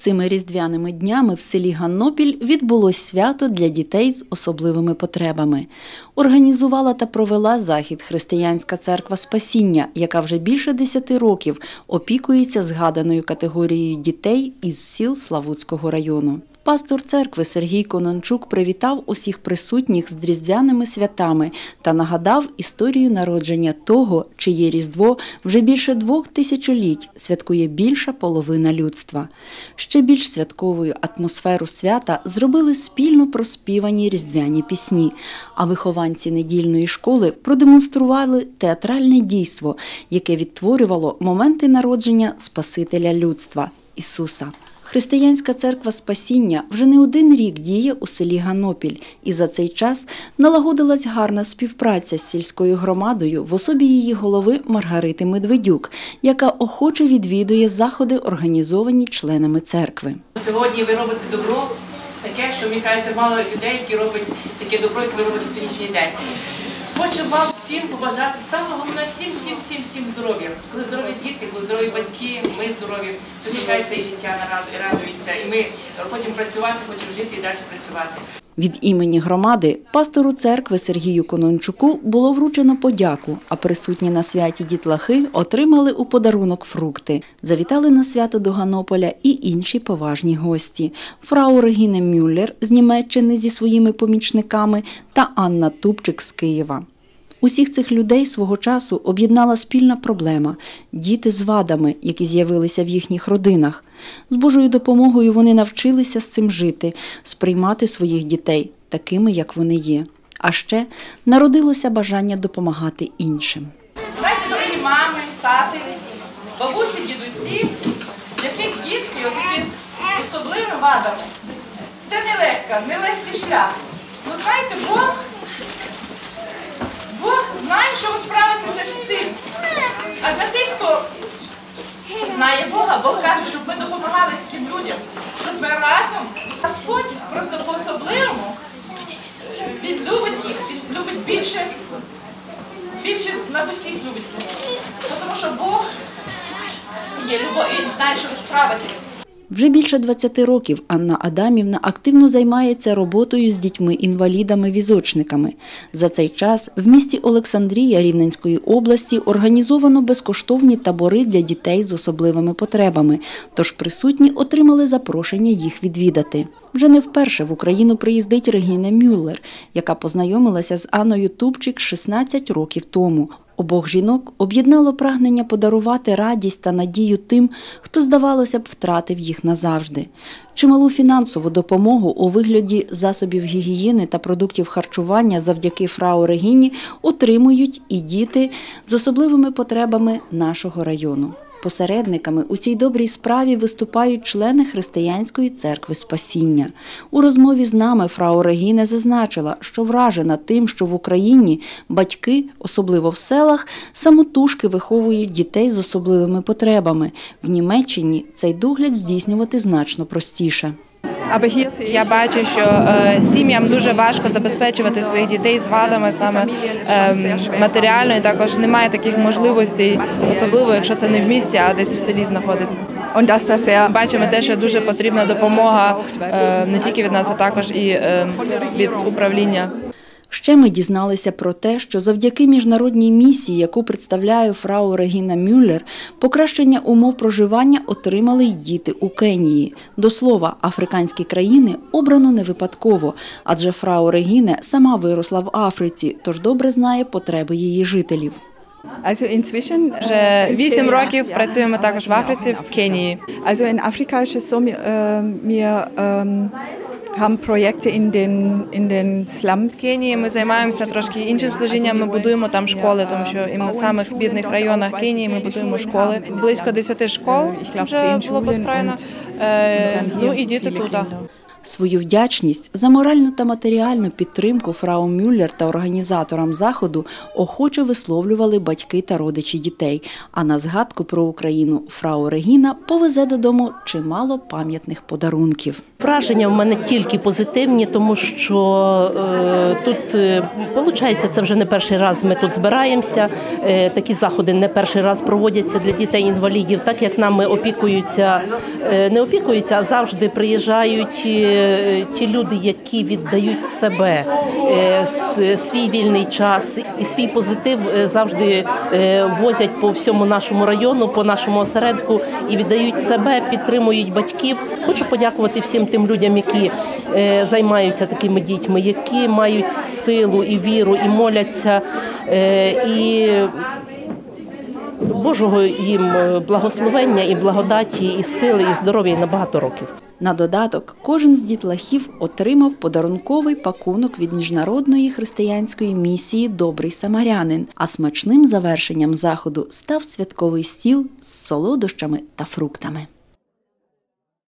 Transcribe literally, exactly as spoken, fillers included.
Цими різдвяними днями в селі Ганнопіль відбулось свято для дітей з особливими потребами. Організувала та провела захід Християнська церква Спасіння, яка вже більше десяти років опікується згаданою категорією дітей із сіл Славутського району. Пастор церкви Сергій Конончук привітав усіх присутніх з різдвяними святами та нагадав історію народження того, чиє Різдво вже більше двох тисячоліть святкує більша половина людства. Ще більш святковою атмосферу свята зробили спільно проспівані різдвяні пісні, а вихованці недільної школи продемонстрували театральне дійство, яке відтворювало моменти народження Спасителя людства – Ісуса. Християнська церква Спасіння вже не один рік діє у селі Ганнопіль, і за цей час налагодилась гарна співпраця з сільською громадою в особі її голови Маргарити Медведюк, яка охоче відвідує заходи, організовані членами церкви. Сьогодні ви робите добро, таке, що, мені кажеться, мало людей, які роблять таке добро, яке ви робите сьогоднішній день. Хочу вам всім побажати, самого головне, всім, всім, всім, всім здоров'я. Коли здорові діти, коли здорові батьки, ми здорові, то мені кажеться, і життя радується, і ми хочемо працювати, хочемо жити і далі працювати. Від імені громади пастору церкви Сергію Конончуку було вручено подяку, а присутні на святі дітлахи отримали у подарунок фрукти. Завітали на свято до Ганнополя і інші поважні гості. Фрау Регіне Мюллер з Німеччини зі своїми помічниками та Анна Тупчик з Києва. Усіх цих людей свого часу об'єднала спільна проблема – діти з вадами, які з'явилися в їхніх родинах. З Божою допомогою вони навчилися з цим жити, сприймати своїх дітей такими, як вони є. А ще народилося бажання допомагати іншим. Знаєте, дорогі мами, тати, бабусі, дідусі, яких дітки отакі особливими вадами. Це нелегка, нелегкий шлях. Ну, знаєте, Бог... Бог знає, що ви справитеся з цим. А для тих, хто знає Бога, Бог каже, щоб ми допомагали таким людям, щоб ми разом. Господь просто по-особливому, Він любить їх, Він любить більше, більше над усіх любить. Тому що Бог є любов, і Він знає, що ви справитесь. Вже більше двадцяти років Анна Адамівна активно займається роботою з дітьми-інвалідами-візочниками. За цей час в місті Олександрія Рівненської області організовано безкоштовні табори для дітей з особливими потребами, тож присутні отримали запрошення їх відвідати. Вже не вперше в Україну приїздить Регіне Мюллер, яка познайомилася з Анною Тупчик шістнадцять років тому. Обох жінок об'єднало прагнення подарувати радість та надію тим, хто, здавалося б, втратив їх назавжди. Чималу фінансову допомогу у вигляді засобів гігієни та продуктів харчування завдяки фрау Регіні отримують і діти з особливими потребами нашого району. Посередниками у цій добрій справі виступають члени Християнської церкви Спасіння. У розмові з нами фрау Регіне зазначила, що вражена тим, що в Україні батьки, особливо в селах, самотужки виховують дітей з особливими потребами. В Німеччині цей догляд здійснювати значно простіше. Я бачу, що е, сім'ям дуже важко забезпечувати своїх дітей з вадами саме е, матеріально, і також немає таких можливостей, особливо якщо це не в місті, а десь в селі знаходиться. Бачимо те, що дуже потрібна допомога е, не тільки від нас, а також і е, від управління. Ще ми дізналися про те, що завдяки міжнародній місії, яку представляє фрау Регіна Мюллер, покращення умов проживання отримали й діти у Кенії. До слова, африканські країни обрано не випадково, адже фрау Регіне сама виросла в Африці, тож добре знає потреби її жителів. Вже вісім років працюємо також в Африці, в Кенії. В Кенії ми займаємося трошки іншим служінням, ми будуємо там школи, тому що іменно в самих бідних районах Кенії ми будуємо школи. Близько десяти школ вже було построєно, ну і діти тут. Свою вдячність за моральну та матеріальну підтримку фрау Мюллер та організаторам заходу охоче висловлювали батьки та родичі дітей. А на згадку про Україну фрау Регіна повезе додому чимало пам'ятних подарунків. Враження в мене тільки позитивні, тому що е, тут, е, виходить, це вже не перший раз ми тут збираємося. Е, такі заходи не перший раз проводяться для дітей-інвалідів. Так як нами опікуються, е, не опікуються, а завжди приїжджають е, ті люди, які віддають себе, е, с, свій вільний час і свій позитив е, завжди е, возять по всьому нашому району, по нашому осередку і віддають себе, підтримують батьків. Хочу подякувати всім тим людям, які е, займаються такими дітьми, які мають силу і віру, і моляться, е, і Божого їм благословення, і благодаті, і сили, і здоров'я на багато років. На додаток, кожен з дітлахів отримав подарунковий пакунок від міжнародної християнської місії «Добрий самарянин», а смачним завершенням заходу став святковий стіл з солодощами та фруктами.